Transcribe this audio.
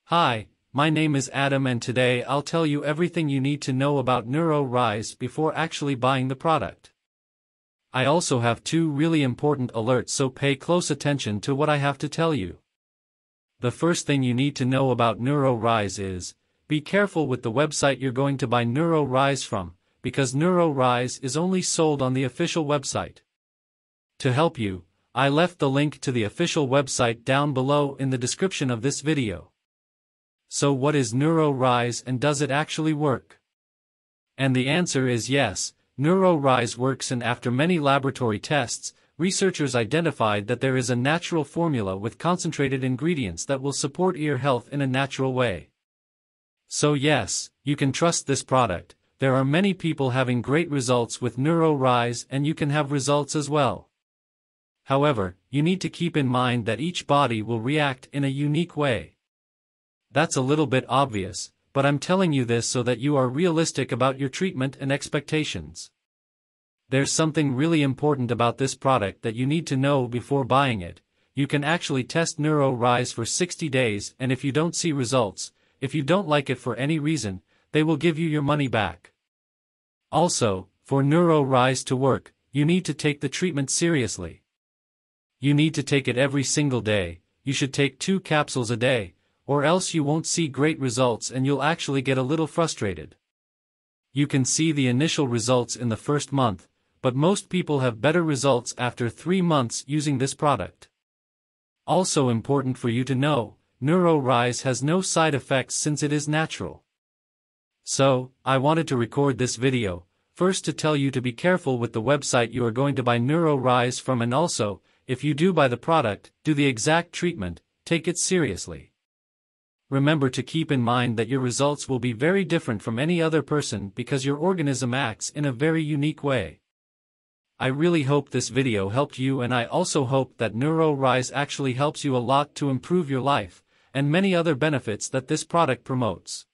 Hi, my name is Adam and today I'll tell you everything you need to know about NeuroRise before actually buying the product. I also have two really important alerts, so pay close attention to what I have to tell you. The first thing you need to know about NeuroRise is, be careful with the website you're going to buy NeuroRise from, because NeuroRise is only sold on the official website. To help you, I left the link to the official website down below in the description of this video. So what is NeuroRise and does it actually work? And the answer is yes, NeuroRise works, and after many laboratory tests, researchers identified that there is a natural formula with concentrated ingredients that will support ear health in a natural way. So yes, you can trust this product. There are many people having great results with NeuroRise and you can have results as well. However, you need to keep in mind that each body will react in a unique way. That's a little bit obvious, but I'm telling you this so that you are realistic about your treatment and expectations. There's something really important about this product that you need to know before buying it. You can actually test NeuroRise for 60 days, and if you don't see results, if you don't like it for any reason, they will give you your money back. Also, for NeuroRise to work, you need to take the treatment seriously. You need to take it every single day. You should take 2 capsules a day, or else you won't see great results and you'll actually get a little frustrated. You can see the initial results in the first month, but most people have better results after 3 months using this product. Also important for you to know, NeuroRise has no side effects since it is natural. So, I wanted to record this video, first to tell you to be careful with the website you are going to buy NeuroRise from, and also, if you do buy the product, do the exact treatment, take it seriously. Remember to keep in mind that your results will be very different from any other person because your organism acts in a very unique way. I really hope this video helped you, and I also hope that NeuroRise actually helps you a lot to improve your life, and many other benefits that this product promotes.